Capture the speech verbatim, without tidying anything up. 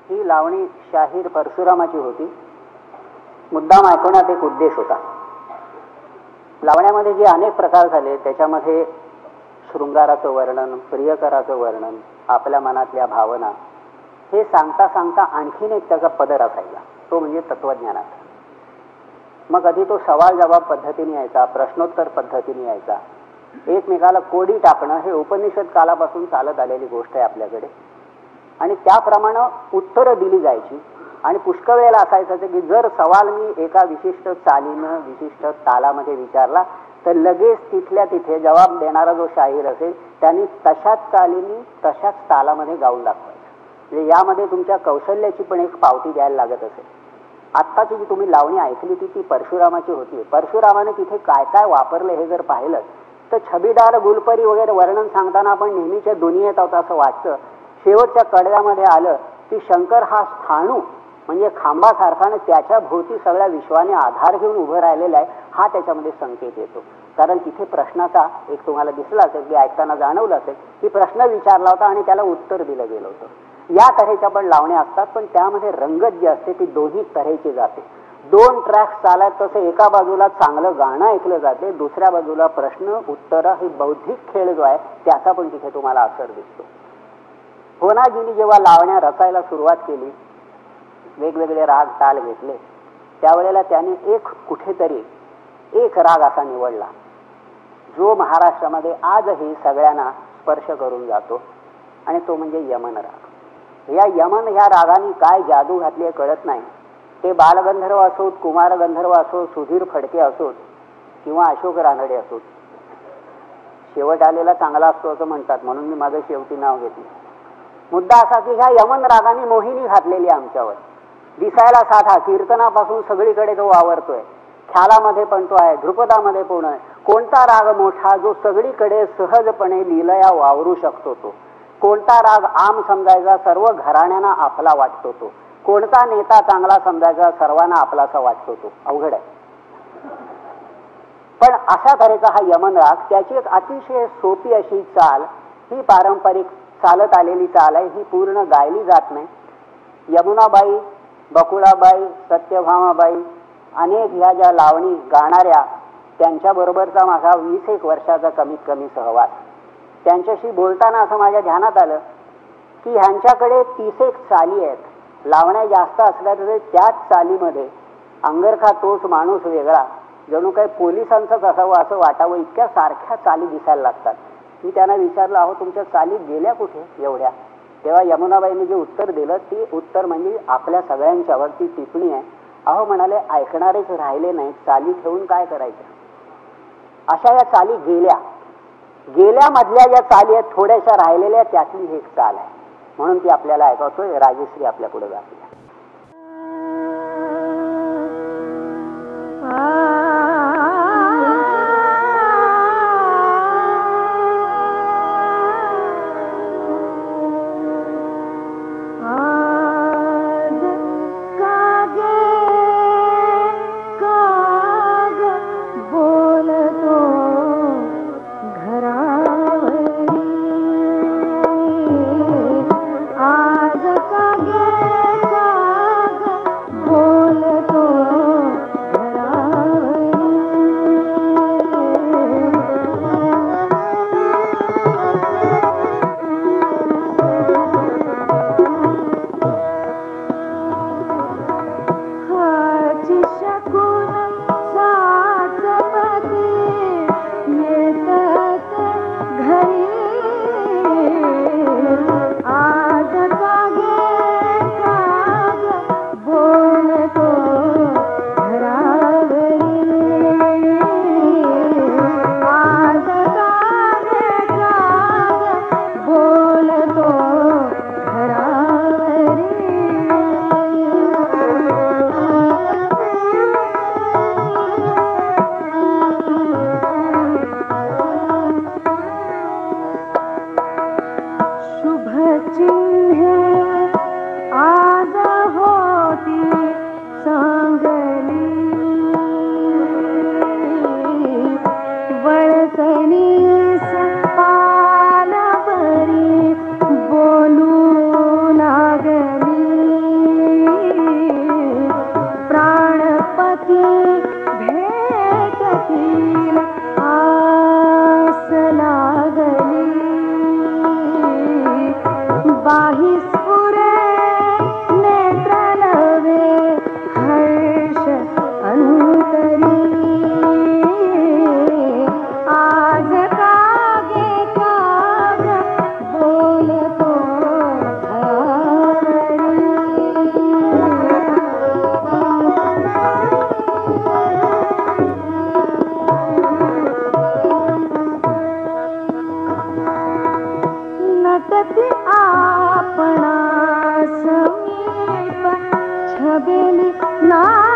ही लावणी शाहीर परशुरामाची होती. मुद्दाम ऐकवण्यात एक उद्देश होता. लावण्यामध्ये जे अनेक प्रकार झाले त्याच्यामध्ये शृंगाराचं वर्णन, प्रियकराचं वर्णन, आपल्या मनातल्या भावना हे सांगता सांगता आणखीन एक त्याचा पदर असायचा, तो म्हणजे तत्वज्ञानाचा. मग कधी तो सवाल जवाब पद्धतीने यायचा, प्रश्नोत्तर पद्धतीने यायचा. एकमेकाला कोडी टाकणं हे उपनिषद कालापासून चालत आलेली गोष्ट आहे आपल्याकडे. आणि त्याप्रमाणे उत्तरं दिली जायची. आणि पुष्कळ वेळेला असायचं की जर सवाल मी एका विशिष्ट चालीनं विशिष्ट तालामध्ये विचारला तर लगेच तिथल्या तिथे जबाब देणारा जो शाहीर असेल त्यांनी तशाच चालीनी तशाच तालामध्ये गाऊन दाखवायचं. म्हणजे यामध्ये तुमच्या कौशल्याची पण एक पावती द्यायला लागत असेल. आत्ताची जी तुम्ही लावणी ऐकली ती ती परशुरामाची होती. परशुरामाने तिथे काय काय वापरलं हे जर पाहिलं तर छबीदार गुलपरी वगैरे वर्णन सांगताना आपण नेहमीच्या दुनियेत आहोत असं वाटतं. शेवटच्या कडव्यामध्ये आलं की शंकर हा स्थाणू म्हणजे खांबासारखा आणि त्याच्या भोवती सगळ्या विश्वाने आधार घेऊन उभं राहिलेला आहे हा त्याच्यामध्ये संकेत येतो. कारण तिथे प्रश्नाचा एक तुम्हाला दिसला असेल की ऐकताना जाणवलं असेल की प्रश्न विचारला होता आणि त्याला उत्तर दिलं गेलं होतं. या तऱ्हेच्या पण लावण्या असतात, पण त्यामध्ये रंगत जी असते ती दोन्ही तऱ्हेची जाते. दोन ट्रॅक्स चालत तसं एका बाजूला चांगलं गाणं ऐकलं जाते, दुसऱ्या बाजूला प्रश्न उत्तर हे बौद्धिक खेळ जो आहे त्याचा पण तिथे तुम्हाला असर दिसतो. होनाजींनी जेव्हा लावण्या रचायला सुरुवात केली, वेगवेगळे राग ताल घेतले, त्यावेळेला त्यांनी एक कुठेतरी एक राग असा निवडला जो महाराष्ट्रामध्ये आजही सगळ्यांना स्पर्श करून जातो आणि तो म्हणजे यमन राग. या यमन ह्या रागाने काय जादू घातली कळत नाही. ते बालगंधर्व असोत, कुमार गंधर्व असोत, सुधीर फडके असोत किंवा अशोक रानडे असोत, शेवट आलेला चांगला असतो असं म्हणतात म्हणून मी माझं शेवटी नाव घेतलं. मुद्दा असा की ह्या यमन रागाने मोहिनी घातलेली आमच्यावर. दिसायला साधा, कीर्तनापासून सगळीकडे तो वावरतोय, ख्यालामध्ये पण तो आहे, ध्रुपदामध्ये पण आहे. कोणता राग मोठा जो सगळीकडे सहजपणे लीलया वावरू शकतो तो? कोणता राग आम समजायचा, सर्व घराण्यांना आपला वाटतो तो? कोणता नेता चांगला समजायचा, सर्वांना आपलासा वाटतो तो? अवघड आहे. पण अशा तऱ्हेचा हा यमन राग, त्याची एक अतिशय सोपी अशी चाल, ही पारंपरिक चालत आलेली चाल आहे, ही पूर्ण गायली जात नाही. यमुनाबाई, बकुळाबाई, सत्यभामाबाई अनेक ह्या ज्या लावणी गाणाऱ्या त्यांच्याबरोबरचा माझा वीस एक वर्षाचा कमीत कमी सहवास. त्यांच्याशी बोलताना असं माझ्या ध्यानात आलं की ह्यांच्याकडे तीस एक चाली आहेत. लावण्या जास्त असल्या तरी त्याच चालीमध्ये अंगरखा तोच माणूस वेगळा, जणू काही पोलिसांचंच असावं असं वाटावं, इतक्या सारख्या चाली दिसायला लागतात. मी त्यांना विचारलं, अहो तुमच्या चाली गेल्या कुठे एवढ्या? तेव्हा यमुनाबाईंनी जे उत्तर दिलं ते उत्तर म्हणजे आपल्या सगळ्यांच्यावरती टिप्पणी आहे. अहो म्हणाले, ऐकणारेच राहिले नाही, चाली ठेवून काय करायचं? अशा या चाली गेल्या. गेल्यामधल्या ज्या चाली आहेत थोड्याशा राहिलेल्या त्यातली ही एक चाल आहे, म्हणून ती आपल्याला ऐकवतोय. राजश्री आपल्या पुढे जाते. बोल तो घरा वाही स्फुरे नेत्र नवे हर्ष अंतरी आज कागे काग बोलतो नटती आपणा समीप छबेली ना